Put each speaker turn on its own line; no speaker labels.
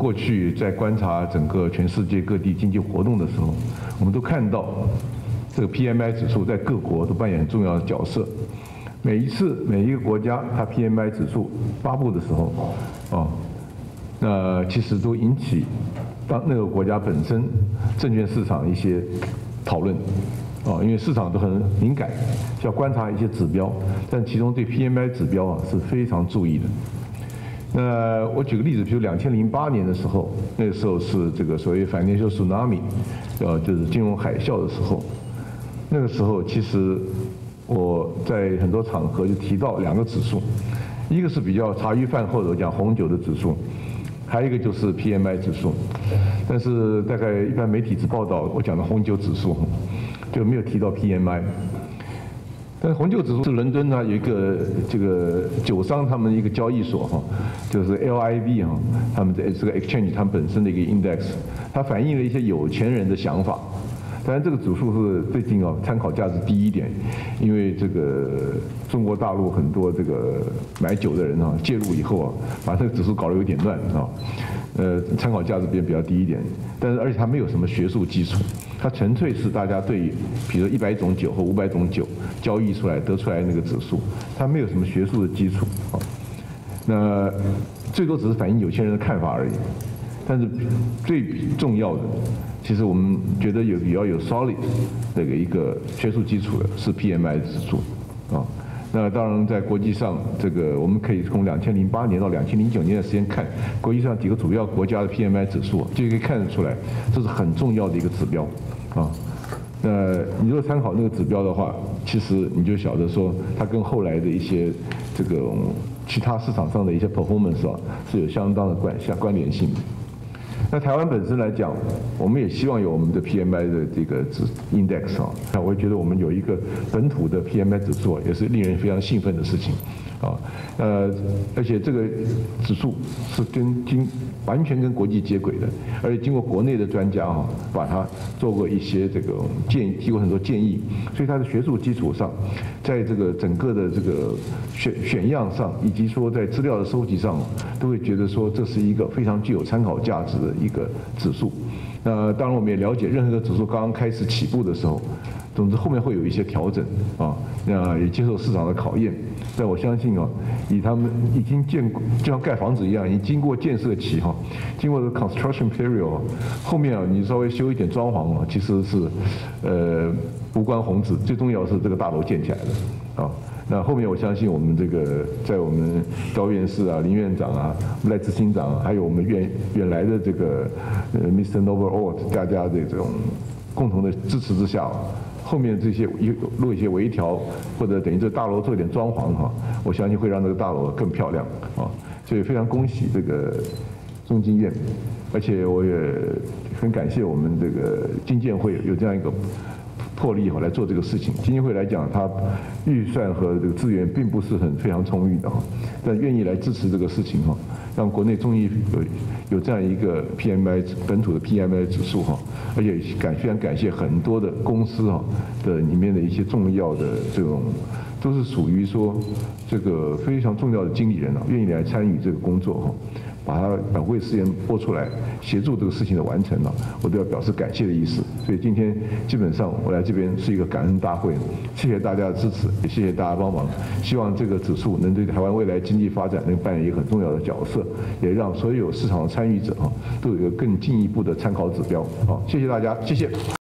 过去在观察整个全世界各地经济活动的时候，我们都看到这个 PMI 指数在各国都扮演很重要的角色。每一次每一个国家它 PMI 指数发布的时候，那其实都引起当那个国家本身证券市场一些讨论。因为市场都很敏感，需要观察一些指标，但其中对 PMI 指标是非常注意的。那我举个例子，比如2008年的时候，那个时候是这个所谓 financial tsunami， 就是金融海啸的时候。那个时候其实我在很多场合就提到2个指数，一个是比较茶余饭后的讲红酒的指数，还有一个就是 PMI 指数。但是大概一般媒体只报道我讲的红酒指数，就没有提到 PMI。但是红酒指数是伦敦呢有一个这个酒商他们一个交易所就是 LIV 他们的这个 exchange 他们本身的一个 index， 它反映了一些有钱人的想法。当然这个指数是最近参考价值低一点，因为这个中国大陆很多这个买酒的人介入以后把这个指数搞得有点乱参考价值比较低一点。但是而且它没有什么学术基础，它纯粹是大家对于比如说100种酒或500种酒交易出来得出来那个指数，它没有什么学术的基础那最多只是反映有钱人的看法而已。但是最重要的，其实我们觉得比较有 solid 这个一个学术基础的是 PMI 指数那当然在国际上，这个我们可以从2008年到2009年的时间看，国际上几个主要国家的 PMI 指数，就可以看得出来，这是很重要的一个指标那你如果参考那个指标的话，其实你就晓得说，它跟后来的一些这个其他市场上的一些 performance 是有相当的关联性的。那台湾本身来讲，我们也希望有我们的 PMI 的这个index 那我觉得我们有一个本土的 PMI 指数也是令人非常兴奋的事情而且这个指数是完全跟国际接轨的，而且经过国内的专家把它做过一些这个建议，提过很多建议，所以它的学术基础上，在这个整个的这个选样上，以及说在资料的收集上，都会觉得说这是一个非常具有参考价值的一个指数。那当然我们也了解，任何一个指数刚刚开始起步的时候，总之后面会有一些调整那也接受市场的考验。但我相信以他们已经就像盖房子一样，已经经过建设期经过这个 construction period 后面你稍微修一点装潢其实是无关宏旨，最重要是这个大楼建起来的那后面我相信我们这个在我们高院士林院长赖执行长还有我们原来的这个Mr. Noble 大家这种共同的支持之下，后面这些做一些微调，或者等于这大楼做一点装潢我相信会让这个大楼更漂亮所以非常恭喜这个中经院，而且我也很感谢我们这个经建会有这样一个魄力来做这个事情。基金会来讲，它预算和这个资源并不是非常充裕的但愿意来支持这个事情让国内终于有这样一个 PMI 本土的 PMI 指数而且非常感谢很多的公司的里面的一些重要的这种，都是属于说这个非常重要的经理人愿意来参与这个工作把它宝贵时间拨出来协助这个事情的完成我都要表示感谢的意思。所以今天基本上我来这边是一个感恩大会，谢谢大家的支持，也谢谢大家帮忙。希望这个指数能对台湾未来经济发展能扮演一个很重要的角色，也让所有市场的参与者都有一个更进一步的参考指标。谢谢大家，谢谢。